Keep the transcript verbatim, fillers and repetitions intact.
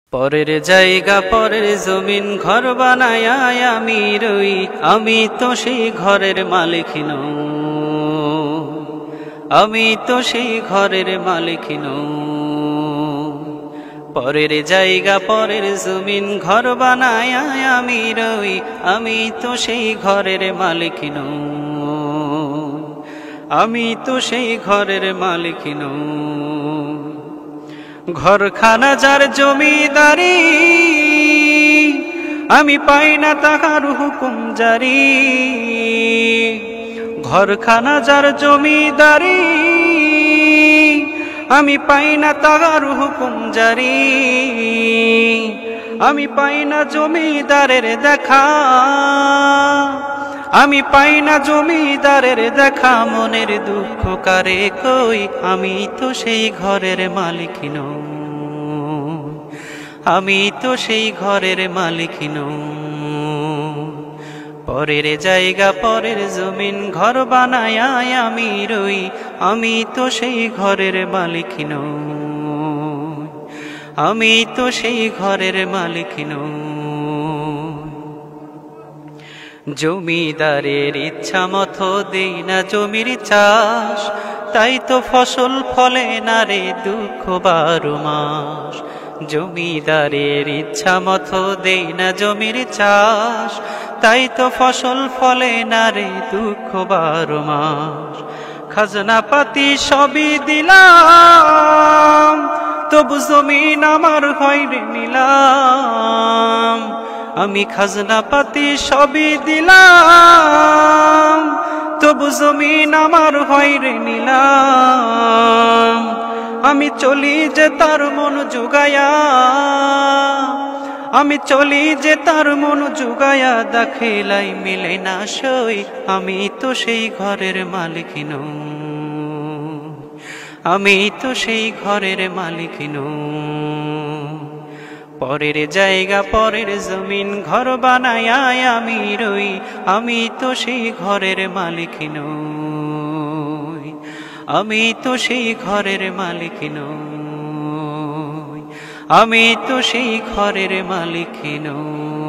পরের জায়গা পরের জমিন ঘর বানায়া আমি রই, আমি তো সেই ঘরের মালিক নই, আমি তো সেই ঘরের মালিক নই। পরের জায়গা পরের জমিন ঘর বানায়া আমি রই, আমি তো সেই ঘরের মালিক নই, আমি তো সেই ঘরের মালিক নই। ঘরখানা যার জমিদারি, আমি পাই না তাহার হুকুম জারি। ঘরখানা যার জমিদারি, আমি পাই না তাহার হুকুম জারি। আমি পাই না জমিদারের দেখা, আমি পাই না জমিদারের দেখা। মনের দুঃখ কারে কই, আমি তো সেই ঘরের মালিক নই, আমি তো সেই ঘরের মালিক নই। পরের জায়গা পরের জমিন ঘর বানায়া আমি রই, আমি তো সেই ঘরের মালিক নই, আমি তো সেই ঘরের মালিক নই। জমিদারের ইচ্ছা মতো দেই না জমির চাষ, তাই তো ফসল ফলে না রে দুঃখ বারো মাস। জমিদারের ইচ্ছা মতো দেই না জমির চাষ, তাই তো ফসল ফলে না রে দুঃখ বারো মাস। খাজনা পাতি সবই দিলাম, তবু জমিন আমার হয় রে নিলাম। আমি খাজনা পাতি সবই দিলাম, তবু জমিন আমার হয় রে নিলাম। আমি চলি যে তার মন জুগায়া, আমি চলি যে তার মন জুগায়া, দাখিলাই মিলে না সই, আমি তো সেই ঘরের মালিক নই, আমি তো সেই ঘরের মালিক নই। পরের জায়গা পরের জমিন ঘর বানায়া আমি রই, আমি তো সেই ঘরের মালিক নই, আমি তো সেই ঘরের মালিক নই, আমি তো সেই ঘরের মালিক নই।